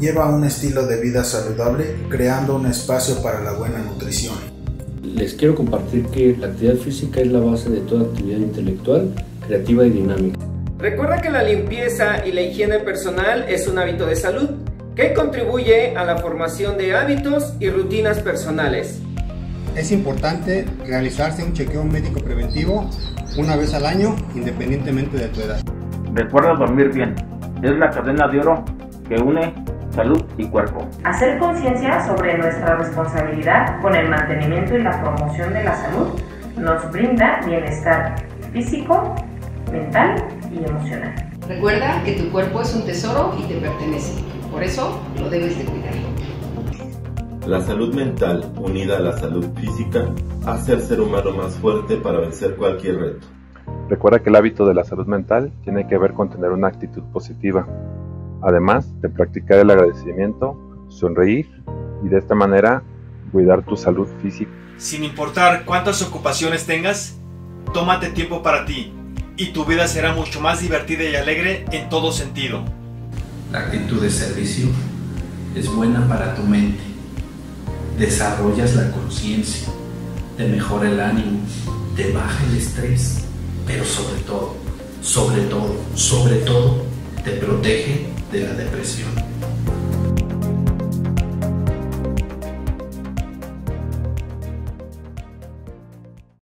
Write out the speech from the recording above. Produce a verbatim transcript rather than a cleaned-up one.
Lleva un estilo de vida saludable, creando un espacio para la buena nutrición. Les quiero compartir que la actividad física es la base de toda actividad intelectual, creativa y dinámica. Recuerda que la limpieza y la higiene personal es un hábito de salud que contribuye a la formación de hábitos y rutinas personales. Es importante realizarse un chequeo médico preventivo una vez al año, independientemente de tu edad. Recuerda dormir bien, es la cadena de oro que une salud y cuerpo. Hacer conciencia sobre nuestra responsabilidad con el mantenimiento y la promoción de la salud nos brinda bienestar físico, mental y emocional. Recuerda que tu cuerpo es un tesoro y te pertenece, por eso lo debes de cuidar. La salud mental, unida a la salud física, hace al ser humano más fuerte para vencer cualquier reto. Recuerda que el hábito de la salud mental tiene que ver con tener una actitud positiva, además de practicar el agradecimiento, sonreír y de esta manera cuidar tu salud física. Sin importar cuántas ocupaciones tengas, tómate tiempo para ti y tu vida será mucho más divertida y alegre en todo sentido. La actitud de servicio es buena para tu mente. Desarrollas la conciencia, te mejora el ánimo, te baja el estrés, pero sobre todo, sobre todo, sobre todo, te protege de la depresión.